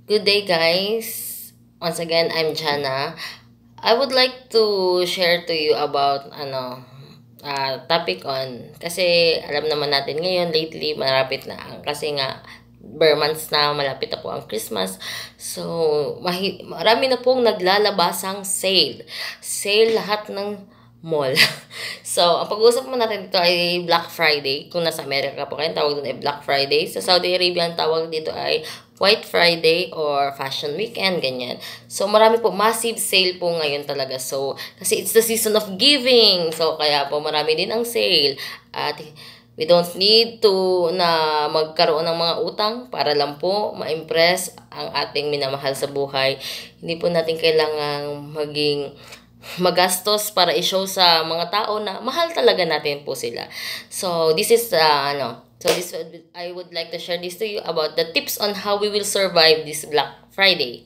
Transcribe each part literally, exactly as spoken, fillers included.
Good day, guys. Once again, I'm Jana. I would like to share to you about ano uh, topic on kasi alam naman natin ngayon lately malapit na ang kasi nga bare months na malapit na po ang Christmas. So, mahi, marami na pong naglalabasang sale. Sale lahat ng mall. So, ang pag-uusap mo natin dito ay Black Friday. Kung nasa Amerika po kayo, tawag doon ay Black Friday. Sa Saudi Arabia, ang tawag dito ay White Friday or Fashion Weekend, ganyan. So, marami po, massive sale po ngayon talaga. So, kasi it's the season of giving. So, kaya po marami din ang sale. At we don't need to na magkaroon ng mga utang para lang po ma-impress ang ating minamahal sa buhay. Hindi po natin kailangang maging magastos para i-show sa mga tao na mahal talaga natin po sila. So, this is, uh, ano, so this, I would like to share this to you about the tips on how we will survive this Black Friday.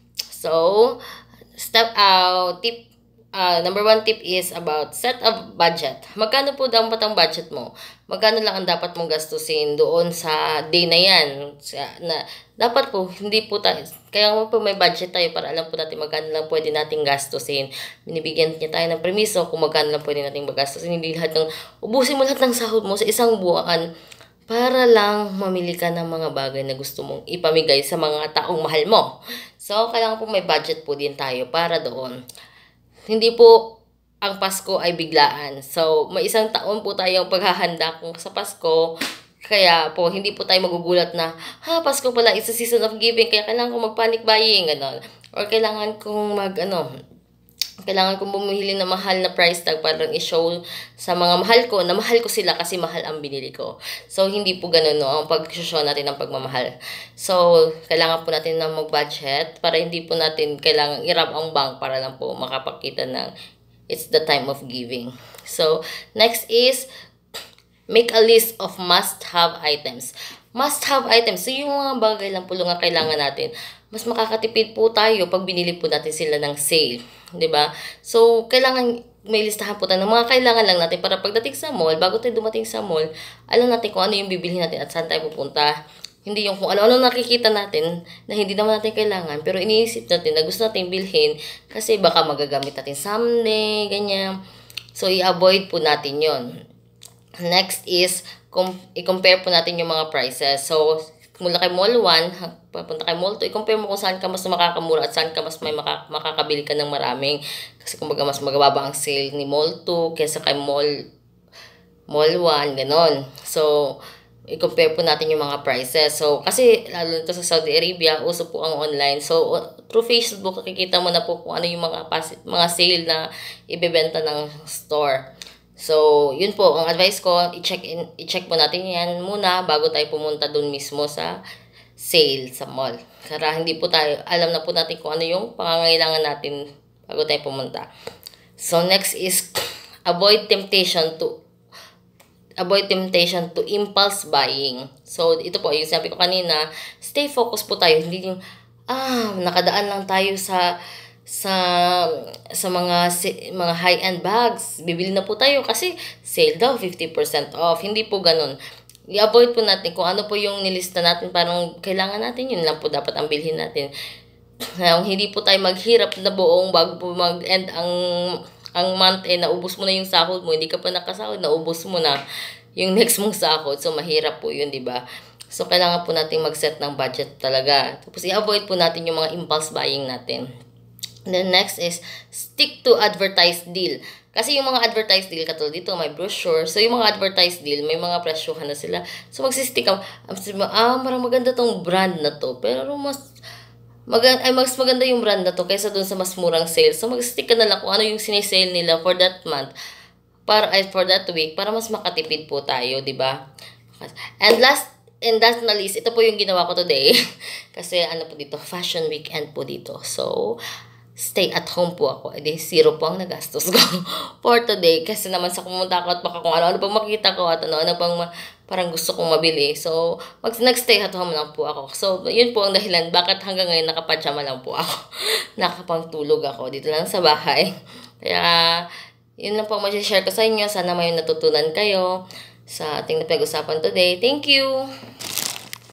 So, step out, tip, uh, number one tip is about set a budget. Magkano po dapat ang budget mo? Magkano lang ang dapat mong gastusin doon sa day na yan? Sa, na, dapat po, hindi po tayo, kaya mo po may budget tayo para alam po natin magkano lang pwede nating gastusin. Binibigyan niya tayo ng permiso kung magkano lang pwede nating magastusin. Hindi lahat ng, ubusin mo lahat ng sahod mo sa isang buwan para lang mamili ka ng mga bagay na gusto mong ipamigay sa mga taong mahal mo. So, kailangan po may budget po din tayo para doon. Hindi po ang Pasko ay biglaan. So, may isang taon po tayong paghahanda kung sa Pasko. Kaya po, hindi po tayo magugulat na, ha, Pasko pala, it's a season of giving, kaya kailangan kong mag-panic buying, gano'n. Or kailangan kong mag, ano, kailangan kong bumili ng mahal na price tag para lang i-show sa mga mahal ko na mahal ko sila kasi mahal ang binili ko. So, hindi po ganun, no, ang pag-show natin ng pagmamahal. So, kailangan po natin na mag-budget para hindi po natin kailangan i-rob ang bank para lang po makapakita ng it's the time of giving. So, next is, make a list of must-have items. Must-have items. So, yung mga bagay lang po nga kailangan natin. Mas makakatipid po tayo pag binili po natin sila ng sale. ba diba? So, kailangan may listahan po tayo ng mga kailangan lang natin para pagdating sa mall, bago tayo dumating sa mall, alam natin kung ano yung bibilhin natin at saan tayo pupunta. Hindi yung kung ano-ano nakikita natin na hindi naman natin kailangan, pero iniisip natin na gusto natin bilhin kasi baka magagamit natin someday, ganyan. So, i-avoid po natin yon. Next is, i-compare po natin yung mga prices. So, mula kay Mall one, papunta kay Mall two, i-compare mo kung saan ka mas makakamura at saan ka mas may maka makakabili ka ng maraming. Kasi kumbaga mas magababa ang sale ni Mall two kaysa kay Mall, Mall one, ganon. So, i-compare po natin yung mga prices. So, kasi lalo nito sa Saudi Arabia, uso po ang online. So, through Facebook, nakikita mo na po kung ano yung mga, mga sale na ibebenta ng store. So, yun po, ang advice ko, i-check in, i-check po natin yan muna bago tayo pumunta dun mismo sa sale sa mall. Kaya hindi po tayo, alam na po natin kung ano yung pangangailangan natin bago tayo pumunta. So, next is, avoid temptation to, avoid temptation to impulse buying. So, ito po, yung sabi ko kanina, stay focused po tayo. Hindi yung, ah, nakadaan lang tayo sa, sa sa mga mga high-end bags. Bibili na po tayo kasi sale daw, fifty percent off. Hindi po ganun. I-avoid po natin kung ano po yung nilista natin, parang kailangan natin, yun lang po dapat ang bilhin natin. Hindi po tayo maghirap na buong bago po mag-end ang ang month, eh, naubos mo na yung sahod mo, hindi ka pa nakasahod, naubos mo na yung next mong sahod. So, mahirap po yun, di ba? So, kailangan po natin mag-set ng budget talaga. Tapos, i-avoid po natin yung mga impulse buying natin. Then next is, stick to advertised deal. Kasi yung mga advertised deal, katulad dito, may brochure. So, yung mga advertised deal, may mga presyohan na sila. So, magsistick ka, ah, marang maganda tong brand na to. Pero mas, maganda, ay, mas maganda yung brand na to kaysa dun sa mas murang sale. So, magsistick ka na lang kung ano yung sinesale nila for that month. Para, ay, for that week, para mas makatipid po tayo, di ba? And last, and last na least, ito po yung ginawa ko today. Kasi, ano po dito, fashion weekend po dito. So, stay at home po ako. E di, zero po ang nagastos ko for today. Kasi naman sa kumunta ako at baka kung ano-ano pang makita ko at ano-ano pang ma parang gusto kong mabili. So, mag nag-stay at home lang po ako. So, yun po ang dahilan bakit hanggang ngayon nakapajama lang po ako. Nakapangtulog ako dito lang sa bahay. Kaya, yun lang po ang mag-share ko sa inyo. Sana may natutunan kayo sa ating napag-usapan today. Thank you!